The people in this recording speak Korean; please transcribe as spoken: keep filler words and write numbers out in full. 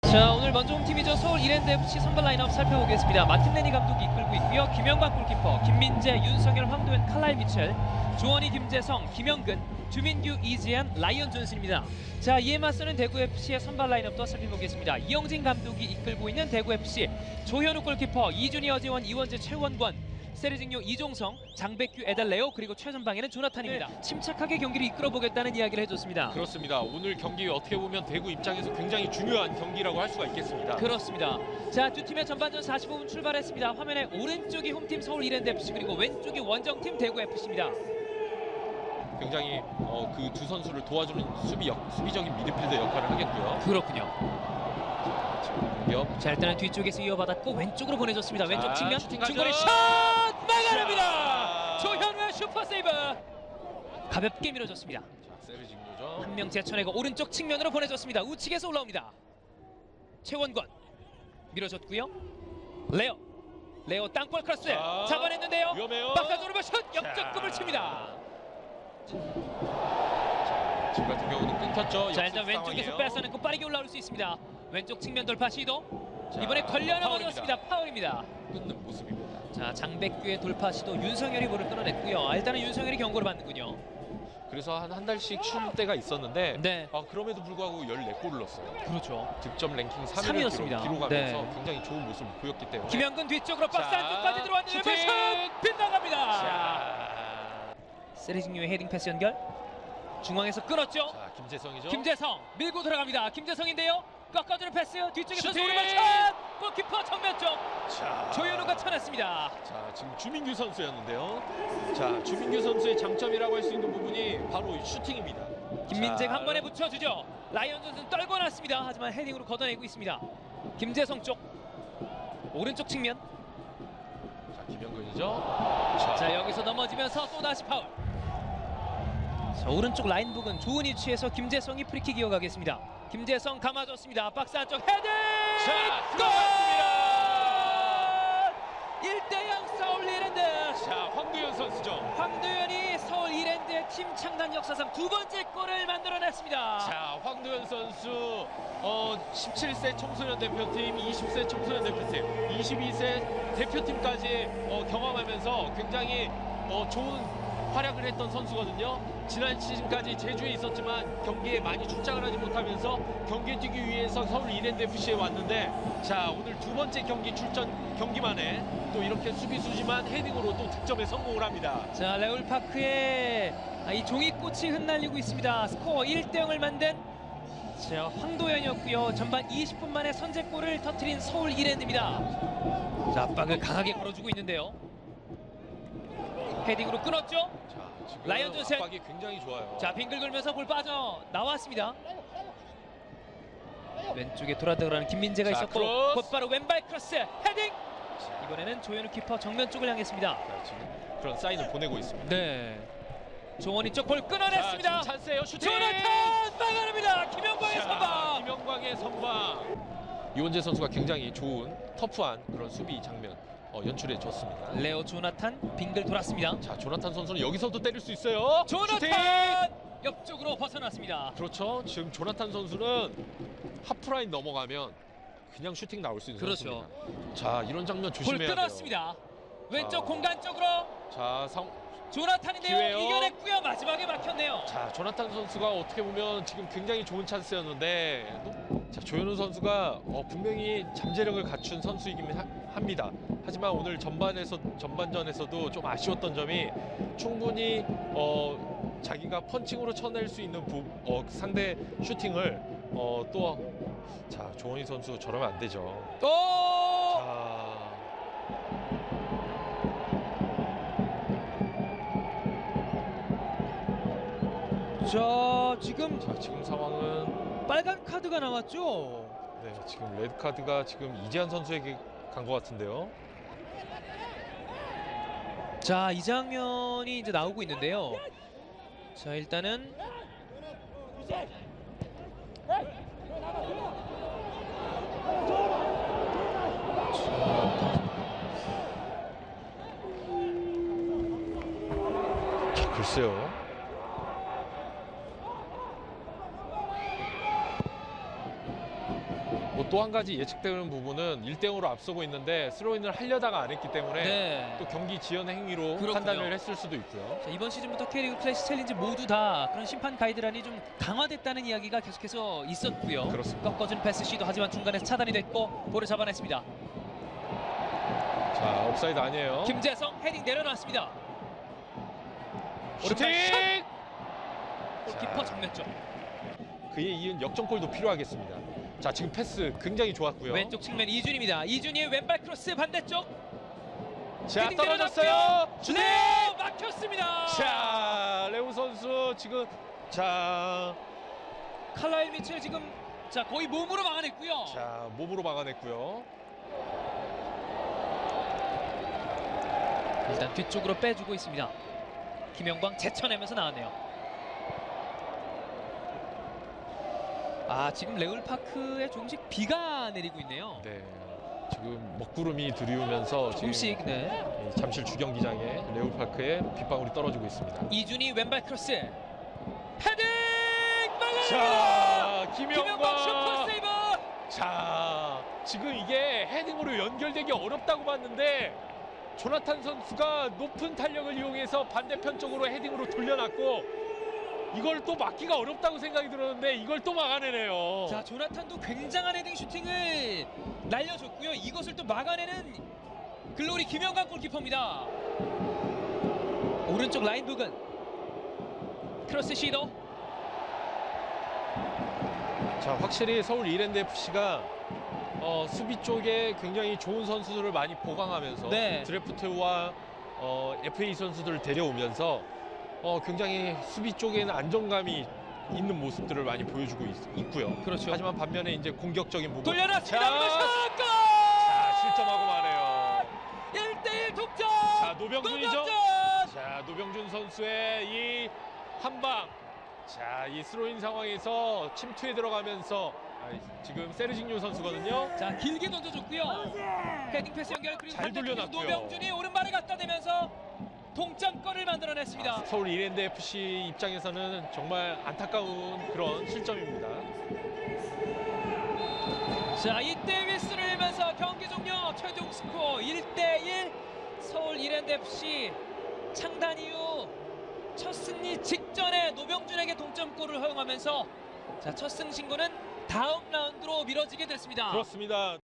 자, 오늘 먼저 홈팀이죠. 서울 이랜드에프씨 선발 라인업 살펴보겠습니다. 마틴 레니 감독이 이끌고 있고요. 김영광 골키퍼, 김민재, 윤성열, 황도현, 칼라일 미첼, 조원희, 김재성, 김영근, 주민규, 이재한, 라이언 존슨입니다. 자, 이에 맞서는 대구에프씨의 선발 라인업도 살펴보겠습니다. 이영진 감독이 이끌고 있는 대구에프씨, 조현우 골키퍼, 이준희, 어재원, 이원재, 최원권, 세르징요, 이종성, 장백규, 에달레오, 그리고 최전방에는 조나탄입니다. 네. 침착하게 경기를 이끌어보겠다는 이야기를 해줬습니다. 그렇습니다. 오늘 경기 어떻게 보면 대구 입장에서 굉장히 중요한 경기라고 할 수가 있겠습니다. 그렇습니다. 자, 두 팀의 전반전 사십오 분 출발했습니다. 화면에 오른쪽이 홈팀 서울 이랜드에프씨, 그리고 왼쪽이 원정팀 대구에프씨입니다. 굉장히 어, 그 두 선수를 도와주는 수비역, 수비적인 미드필더 역할을 하겠고요. 그렇군요. 공격. 자, 일단은 뒤쪽에서 이어받았고 왼쪽으로 보내줬습니다. 자, 왼쪽 측면 중거리 샷! 샷! 막아냅니다. 조현우의 슈퍼 세이브. 가볍게 밀어줬습니다. 자, 세르징요죠. 한 명 제쳐내고 오른쪽 측면으로 보내줬습니다. 우측에서 올라옵니다. 최원권 밀어줬고요. 레오 레오 땅볼 크로스 자, 잡아냈는데요. 위험해요. 바깥으로 슛! 역적급을 칩니다. 자, 지금 같은 경우는 끊겼죠. 자, 일단 왼쪽에서 뺏어내고 빠르게 올라올 수 있습니다. 왼쪽 측면 돌파 시도. 자, 이번에 걸려 넘어졌습니다. 파울입니다. 끊는 모습입니다. 자, 장백규의 돌파 시도, 윤성열이 볼을 끌어냈고요. 아, 일단은 윤성열이 경고를 받는군요. 그래서 한 한 달씩 쉴 때가 있었는데 네. 아, 그럼에도 불구하고 열네 골을 넣었어요. 그렇죠. 득점 랭킹 삼 위를 삼위였습니다. 기록하면서 네. 굉장히 좋은 모습을 보였기 때문에 김영근 뒤쪽으로 박스 자, 안쪽까지 들어왔는데 슈팅! 슛! 빗나갑니다. 자, 세르징요의 헤딩 패스 연결. 중앙에서 끊었죠. 자, 김재성이죠. 김재성 밀고 들어갑니다. 김재성인데요. 꺾어주는 패스, 뒤쪽에서 슈팅! 오른발 샷! 골키퍼 정면 쪽. 자, 조현우가 쳐냈습니다. 자, 지금 주민규 선수였는데요. 자, 주민규 선수의 장점이라고 할 수 있는 부분이 바로 이 슈팅입니다. 김민재가 자, 한 번에 붙여주죠. 라이언 존슨 떨고 났습니다. 하지만 헤딩으로 걷어내고 있습니다. 김재성 쪽 오른쪽 측면. 자, 김영근이죠. 자, 자, 여기서 넘어지면서 또 다시 파울. 자, 오른쪽 라인 부근 좋은 위치에서 김재성이 프리킥 이어가겠습니다. 김재성 감아줬습니다. 박스 안쪽 헤딩! 자, 골! 들어갔습니다. 일 대 영 서울 이랜드. 자, 황도현 선수죠. 황도현이 서울 이랜드의 팀 창단 역사상 두 번째 골을 만들어냈습니다. 자, 황도현 선수 어, 십칠 세 청소년 대표팀, 이십 세 청소년 대표팀, 이십이 세 대표팀까지 어, 경험하면서 굉장히 어, 좋은 활약을 했던 선수거든요. 지난 시즌까지 제주에 있었지만 경기에 많이 출장을 하지 못하면서 경기에 뛰기 위해서 서울 이랜드에프씨에 왔는데, 자, 오늘 두 번째 경기 출전 경기만에 또 이렇게 수비수지만 헤딩으로 또 득점에 성공을 합니다. 자, 레올파크에 이 종이꽃이 흩날리고 있습니다. 스코어 일 대 영을 만든 자, 황도현이었고요. 전반 이십 분 만에 선제골을 터뜨린 서울 이랜드입니다. 자, 압박을 강하게 걸어주고 있는데요. 헤딩으로 끊었죠. 자, 지금 라이언 존슨. 압박이 굉장히 좋아요. 자, 빙글 돌면서 볼 빠져 나왔습니다. 왼쪽에 돌아들어가는 김민재가 자, 있었고 크로스. 곧바로 왼발 크로스 헤딩. 이번에는 조현우 키퍼 정면 쪽을 향했습니다. 자, 지금 그런 사인을 보내고 있습니다. 네. 조원희 쪽 볼 끊어냈습니다. 자, 지금 찬스예요. 슈팅! 조나탄 막아냅니다. 김영광의 자, 선방. 김영광의 선방. 이원재 선수가 굉장히 좋은 터프한 그런 수비 장면 어, 연출해 줬습니다. 레오 조나탄 빙글 돌았습니다. 자, 조나탄 선수는 여기서도 때릴 수 있어요. 조나탄 슈팅! 옆쪽으로 벗어났습니다. 그렇죠. 지금 조나탄 선수는 하프라인 넘어가면 그냥 슈팅 나올 수 있는 그렇죠. 선수입니다. 자, 이런 장면 볼 조심해야 돼요. 끊었습니다. 왼쪽 자. 공간 쪽으로 자, 상 조나탄인데요. 기회요. 이겨냈고요. 마지막에 막혔네요. 자, 조나탄 선수가 어떻게 보면 지금 굉장히 좋은 찬스였는데, 또, 자, 조현우 선수가 어, 분명히 잠재력을 갖춘 선수이긴 하, 합니다. 하지만 오늘 전반에서 전반전에서도 좀 아쉬웠던 점이 충분히 어, 자기가 펀칭으로 쳐낼 수 있는 부, 어, 상대 슈팅을 어, 또 자, 조원희 선수 저러면 안 되죠. 또 자, 자, 지금 자, 지금 상황은 빨간 카드가 나왔죠. 네, 지금 레드 카드가 지금 이재한 선수에게 간 것 같은데요. 자, 이 장면이 이제 나오고 있는데요. 자, 일단은 자, 글쎄요. 뭐 또 한 가지 예측되는 부분은 일 대 영으로 앞서고 있는데 스로인을 하려다가 안 했기 때문에 네. 또 경기 지연 행위로 그렇군요. 판단을 했을 수도 있고요. 자, 이번 시즌부터 K리그 클래식 챌린지 모두 다 그런 심판 가이드라인이 좀 강화됐다는 이야기가 계속해서 있었고요. 그렇습니다. 꺾어준 패스 시도 하지만 중간에서 차단이 됐고 볼을 잡아냈습니다. 자, 옵사이드 아니에요. 김재성 헤딩 내려놨습니다. 슈팅! 골키퍼 자. 정면 쪽. 그에 이은 역전골도 필요하겠습니다. 자, 지금 패스 굉장히 좋았고요. 왼쪽 측면 이준입니다. 이준이의 왼발 크로스 반대쪽. 자, 헤딩 떨어졌어요. 내려놨고요. 슈팅! 네, 막혔습니다. 자, 레오 선수 지금 자, 칼라일 미첼 지금 자 거의 몸으로 막아냈고요. 자, 몸으로 막아냈고요. 일단 뒤쪽으로 빼주고 있습니다. 김영광 제쳐내면서 나왔네요. 아, 지금 레울파크에 조금씩 비가 내리고 있네요. 네. 지금 먹구름이 들이우면서 지금 조금씩. 네. 이 잠실 주경기장에 레오파크에 빗방울이 떨어지고 있습니다. 이준이 왼발 크로스. 헤딩! 자, 막아냅니다. 김영광 슈퍼 김영광. 세이브. 자, 지금 이게 헤딩으로 연결되기 어렵다고 봤는데 조나탄 선수가 높은 탄력을 이용해서 반대편 쪽으로 헤딩으로 돌려놨고 이걸 또 막기가 어렵다고 생각이 들었는데 이걸 또 막아내네요. 자, 조나탄도 굉장한 헤딩 슈팅을 날려줬고요. 이것을 또 막아내는 글로리 김영광 골키퍼입니다. 오른쪽 라인 부근. 크로스 시도. 자, 확실히 서울 이랜드 에프씨가 어, 수비 쪽에 굉장히 좋은 선수들을 많이 보강하면서 네. 드래프트와 어, 에프에이 선수들을 데려오면서 어, 굉장히 수비 쪽에는 안정감이 있는 모습들을 많이 보여주고 있, 고요 그렇죠. 하지만 반면에 이제 공격적인 부분 돌려놨습니다. 자, 골! 자, 실점하고 마네요. 일 대 일 동점. 자, 노병준이죠. 노병준! 자, 노병준 선수의 이 한방. 자, 이 스로인 상황에서 침투에 들어가면서 아, 지금 세르징요 선수거든요. 자, 길게 던져줬고요. 헤딩 패스 연결 그리고 잘 반대쪽에서 돌려놨고요. 노병준이 오른발에 갖다 대면서 동점골을 만들어냈습니다. 서울 이랜드 에프씨 입장에서는 정말 안타까운 그런 실점입니다. 자, 이때 휘슬을 내면서 경기 종료. 최종 스코어 일 대 일. 서울 이랜드 에프씨 창단 이후 첫 승리 직전에 노병준에게 동점골을 허용하면서 자, 첫 승 신고는 다음 라운드로 미뤄지게 됐습니다. 그렇습니다.